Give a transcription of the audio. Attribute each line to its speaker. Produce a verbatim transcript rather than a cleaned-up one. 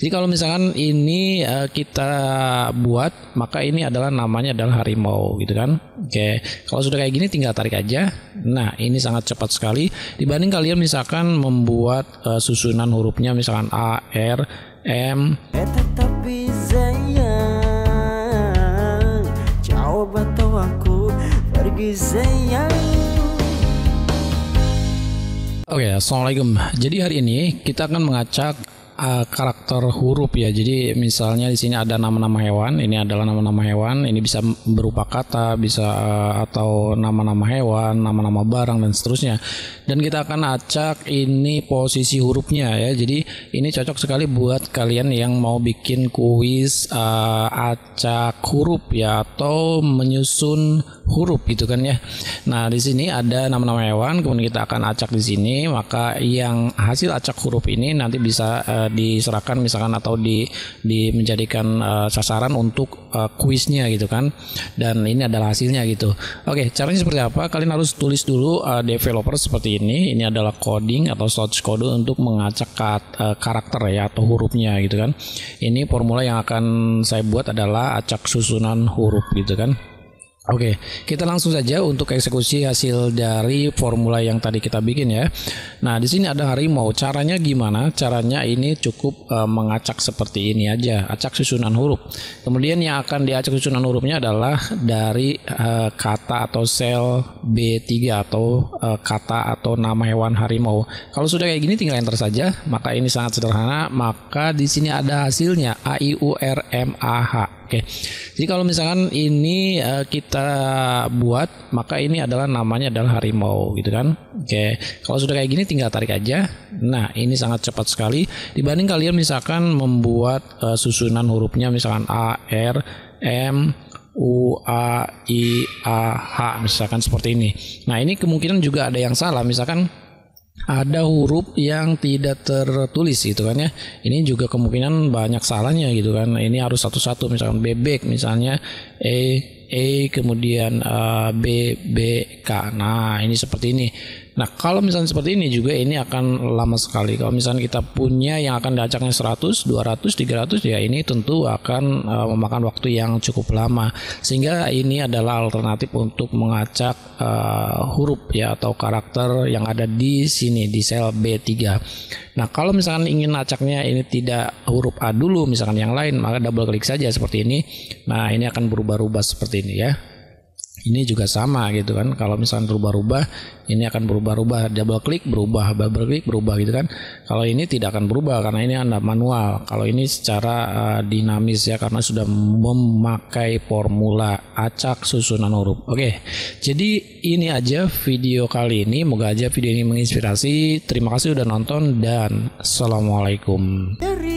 Speaker 1: Jadi kalau misalkan ini uh, kita buat, maka ini adalah namanya adalah harimau gitu kan. Oke, kalau sudah kayak gini tinggal tarik aja. Nah, ini sangat cepat sekali dibanding kalian misalkan membuat uh, susunan hurufnya misalkan A, R, M.
Speaker 2: Eh tetapi sayang, jawab atau aku pergi sayang.
Speaker 1: Oke, assalamualaikum. Jadi hari ini kita akan mengacak uh, karakter huruf ya. Jadi misalnya di sini ada nama-nama hewan. Ini adalah nama-nama hewan. Ini bisa berupa kata, bisa uh, atau nama-nama hewan, nama-nama barang dan seterusnya. Dan kita akan acak ini posisi hurufnya ya. Jadi ini cocok sekali buat kalian yang mau bikin kuis uh, acak huruf ya, atau menyusun huruf gitu kan ya. Nah, di sini ada nama-nama hewan, kemudian kita akan acak di sini. Maka yang hasil acak huruf ini nanti bisa uh, diserahkan misalkan atau di, di menjadikan uh, sasaran untuk uh, kuisnya gitu kan. Dan ini adalah hasilnya gitu. Oke, caranya seperti apa? Kalian harus tulis dulu uh, developer seperti ini. Ini adalah coding atau source code untuk mengacak kat, uh, karakter ya atau hurufnya gitu kan. Ini formula yang akan saya buat adalah acak susunan huruf gitu kan. Oke, kita langsung saja untuk eksekusi hasil dari formula yang tadi kita bikin ya. Nah, di sini ada harimau. Caranya gimana? Caranya ini cukup uh, mengacak seperti ini aja, acak susunan huruf. Kemudian yang akan diacak susunan hurufnya adalah dari uh, kata atau sel B tiga atau uh, kata atau nama hewan harimau. Kalau sudah kayak gini tinggal enter saja. Maka ini sangat sederhana. Maka di sini ada hasilnya A I U R M A H. Oke, jadi kalau misalkan ini uh, kita buat, maka ini adalah namanya adalah harimau gitu kan. Oke, kalau sudah kayak gini tinggal tarik aja. Nah, ini sangat cepat sekali dibanding kalian misalkan membuat uh, susunan hurufnya misalkan A, R, M, U, A, I, A, H misalkan seperti ini. Nah, ini kemungkinan juga ada yang salah, misalkan ada huruf yang tidak tertulis gitu kan ya. Ini juga kemungkinan banyak salahnya gitu kan. Ini harus satu-satu, misalkan bebek misalnya E E kemudian uh, B B K. Nah, ini seperti ini. Nah, kalau misalnya seperti ini juga ini akan lama sekali. Kalau misalnya kita punya yang akan diacaknya seratus, dua ratus, tiga ratus ya ini tentu akan uh, memakan waktu yang cukup lama. Sehingga ini adalah alternatif untuk mengacak uh, huruf ya atau karakter yang ada di sini di sel B tiga. Nah, kalau misalkan ingin acaknya ini tidak huruf A dulu misalkan yang lain, maka double klik saja seperti ini. Nah, ini akan berubah-ubah seperti ini ya. Ini juga sama gitu kan. Kalau misalkan berubah-ubah, ini akan berubah-ubah. Double klik berubah, double klik berubah gitu kan. Kalau ini tidak akan berubah karena ini Anda manual. Kalau ini secara uh, dinamis ya, karena sudah memakai formula acak susunan huruf. Oke, jadi ini aja video kali ini. Moga aja video ini menginspirasi. Terima kasih udah nonton dan assalamualaikum.